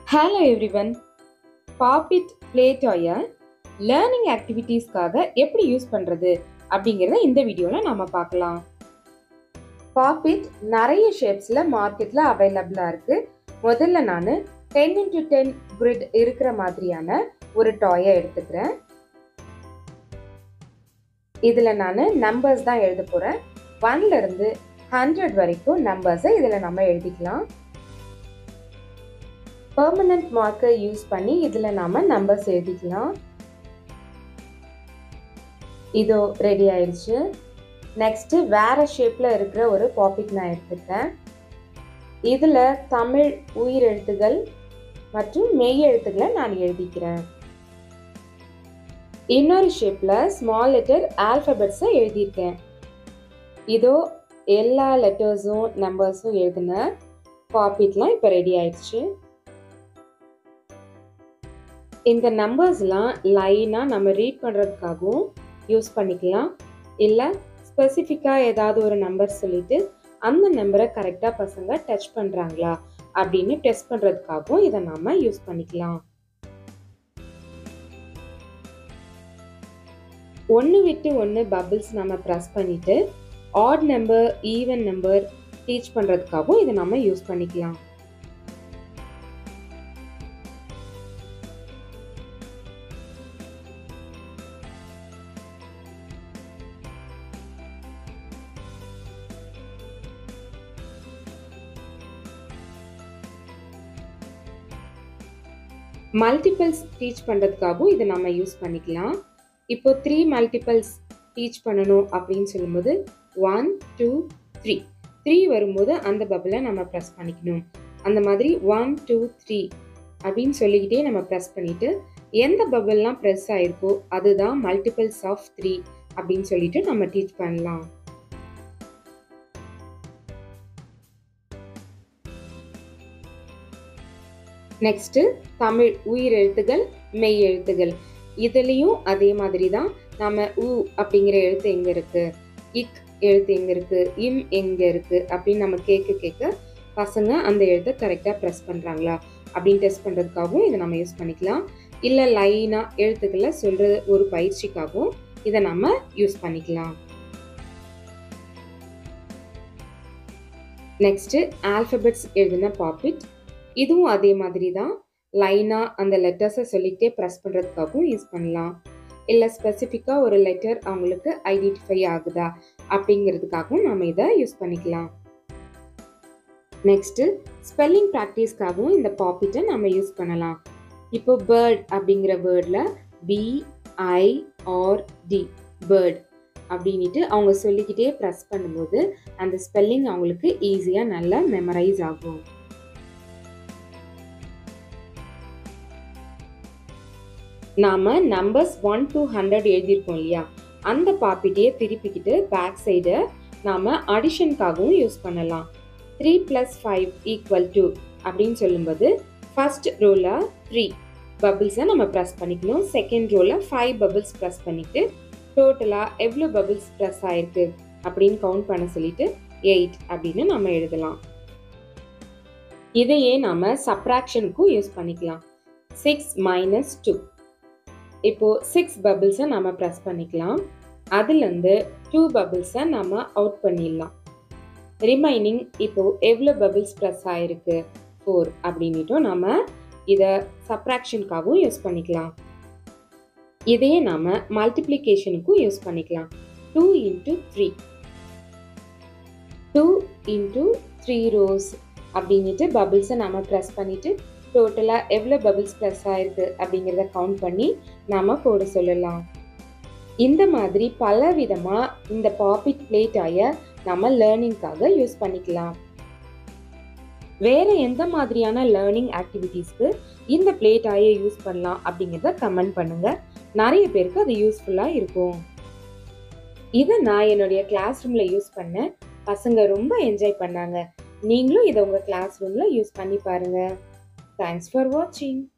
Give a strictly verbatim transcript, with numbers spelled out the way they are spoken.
Hello everyone. Pop-it play toy learning activities-காக எப்படி use பண்றது அப்படிங்கறத இந்த வீடியோல நாம பார்க்கலாம். Pop-it நிறைய ஷேப்ஸ்ல மார்க்கெட்ல அவைலபிளா இருக்கு. முதல்ல நான் ten into ten grid இருக்கிற மாதிரியான ஒரு டாயை எடுத்துக்கிறேன். இதுல நான் நம்பர்ஸ் தான் எழுத போறேன். one ல இருந்து one hundred வரைக்கும் நம்பர்ஸை இதுல நம்ம எழுதிக்கலாம். Permanent marker யூஸ் பண்ணி இதுல நாம நம்பர்ஸ் எழுதிக்கலாம். இதோ ரெடி ஆயிடுச்சு. நெக்ஸ்ட் வேற ஷேப்ல இருக்கிற ஒரு பாப்பிட் நான் எடுத்துக்கிறேன். இதுல தமிழ் உயிர் எழுத்துகள் மற்றும் மெய் எழுத்துக்களை நான் எழுதிக்கிறேன். இன்னொரு ஷேப்ல ஸ்மால் லெட்டர் ஆல்பபெட்ஸை எழுதியிருக்கேன். இதோ எல்லா லெட்டர்ஸும் நம்பர்ஸும் எழுதின பாப்பிட்லாம் இப்போ ரெடி ஆயிடுச்சு. இந்த நம்பர்ஸ்லாம் லைனா நம்ம ரீட் பண்றதுக்காகவும் யூஸ் பண்ணிக்கலாம். இல்ல ஸ்பெசிஃபிக்கா ஏதாவது ஒரு நம்பர் சொல்லிட்டு அந்த நம்பரை கரெக்டா பசங்க டச் பண்றாங்களா அப்படின்னு டெஸ்ட் பண்றதுக்காகவும் இதை நாம யூஸ் பண்ணிக்கலாம். ஒன்னு விட்டு ஒன்னு பபிள்ஸ் நம்ம பிரஸ் பண்ணிட்டு odd number even number teach பண்றதுக்காகவும் இதை நம்ம யூஸ் பண்ணிக்கலாம். மல்டிபிள்ஸ் டீச் பண்ணுறதுக்காகவும் இதை நம்ம யூஸ் பண்ணிக்கலாம். இப்போ த்ரீ மல்டிபிள்ஸ் டீச் பண்ணணும் அப்படின்னு சொல்லும்போது ஒன் டூ த்ரீ த்ரீ வரும்போது அந்த பபிளை நம்ம ப்ரெஸ் பண்ணிக்கணும். அந்த மாதிரி ஒன் டூ த்ரீ அப்படின்னு சொல்லிக்கிட்டே நம்ம ப்ரெஸ் பண்ணிட்டு எந்த பபிள்லாம் ப்ரெஸ் ஆயிருக்கோ அதுதான் மல்டிபிள்ஸ் ஆஃப் த்ரீ அப்படின்னு சொல்லிட்டு நம்ம டீச் பண்ணலாம். நெக்ஸ்ட் தமிழ் உயிர் எழுத்துகள் மெய் எழுத்துகள் இதுலயும் அதே மாதிரி தான். நம்ம உ அப்படிங்கிற எழுத்து எங்க இருக்கு, இக் எழுத்து எங்க இருக்கு, இம் எங்க இருக்கு அப்படின்னு நம்ம கேட்க கேட்க பசங்க அந்த எழுத்தை கரெக்டா ப்ரெஸ் பண்றாங்களா அப்படின்னு டெஸ்ட் பண்றதுக்காகவும் இதை நம்ம யூஸ் பண்ணிக்கலாம். இல்ல லைனா எழுத்துக்களை சொல்ற ஒரு பயிற்சிக்காகவும் இதை நம்ம யூஸ் பண்ணிக்கலாம். நெக்ஸ்ட் ஆல்பபெட்ஸ் எழுதின பாப்பிட் இதுவும் அதே மாதிரி தான். லைனா அந்த லெட்டர்ஸை சொல்லிக்கிட்டே ப்ரெஸ் பண்ணுறதுக்காகவும் யூஸ் பண்ணலாம். இல்லை ஸ்பெசிஃபிக்காக ஒரு லெட்டர் அவங்களுக்கு ஐடென்டிஃபை ஆகுதா அப்படிங்கிறதுக்காகவும் நம்ம இதை யூஸ் பண்ணிக்கலாம். நெக்ஸ்ட்டு ஸ்பெல்லிங் ப்ராக்டிஸ்க்காகவும் இந்த பாப்பிட்டை நம்ம யூஸ் பண்ணலாம். இப்போ பேர்ட் அப்படிங்கிற வேர்டில் B I R D bird அப்படின்ட்டு அவங்க சொல்லிக்கிட்டே ப்ரெஸ் பண்ணும்போது அந்த ஸ்பெல்லிங் அவங்களுக்கு ஈஸியாக நல்லா மெமரைஸ் ஆகும். நாம நம்பர்ஸ் ஒன் டு ஹண்ட்ரட் எழுதியிருக்கோம் இல்லையா, அந்த பாப்பிட்டையே திருப்பிக்கிட்டு பேக் சைடு நாம அடிஷனுக்காகவும் யூஸ் பண்ணலாம். Three plus five equal to அப்படின்னு சொல்லும்போது ஃபர்ஸ்ட் ரோல த்ரீ பபிள்ஸை நம்ம ப்ரெஸ் பண்ணிக்கணும். செகண்ட் ரோல ஃபைவ் பபிள்ஸ் ப்ரெஸ் பண்ணிட்டு டோட்டலா எவ்வளோ பபிள்ஸ் ப்ரெஸ் ஆயிருக்கு அப்படின்னு கவுண்ட் பண்ண சொல்லிட்டு எயிட் அப்படின்னு நம்ம எழுதலாம். இதையே நாம சப்ராக்ஷனுக்கும் யூஸ் பண்ணிக்கலாம். சிக்ஸ் மைனஸ் டூ இப்போ சிக்ஸ் பபிள்ஸை நம்ம ப்ரெஸ் பண்ணிக்கலாம். அதுலேருந்து டூ பபிள்ஸை நம்ம அவுட் பண்ணிடலாம். ரிமைனிங் இப்போ எவ்வளோ பபிள்ஸ் ப்ரெஸ் ஆயிருக்கு ஃபோர் அப்படின்னுட்டும் நம்ம இதை சப்ராக்ஷனுக்காகவும் யூஸ் பண்ணிக்கலாம். இதையே நாம மல்டிப்ளிகேஷனுக்கும் யூஸ் பண்ணிக்கலாம். Two into three two into three rows அப்படின்ட்டு பபிள்ஸை நம்ம ப்ரெஸ் பண்ணிட்டு டோட்டலாக எவ்வளோ பபிள்ஸ் ப்ளஸ் ஆயிருக்கு அப்படிங்கிறத கவுண்ட் பண்ணி நாம போட சொல்லலாம். இந்த மாதிரி பல விதமாக இந்த பாப்பிட் பிளே டாயை நம்ம லேர்னிங்காக யூஸ் பண்ணிக்கலாம். வேற எந்த மாதிரியான லேர்னிங் ஆக்டிவிட்டீஸ்க்கு இந்த பிளே டாயை யூஸ் பண்ணலாம் அப்படிங்கிறத கமெண்ட் பண்ணுங்க. நிறைய பேருக்கு அது யூஸ்ஃபுல்லாக இருக்கும். இதை நான் என்னுடைய கிளாஸ் ரூம்ல யூஸ் பண்ணேன். பசங்க ரொம்ப என்ஜாய் பண்ணாங்க. நீங்களும் இதை உங்க கிளாஸ் ரூம்ல யூஸ் பண்ணி பாருங்க. Thanks for watching.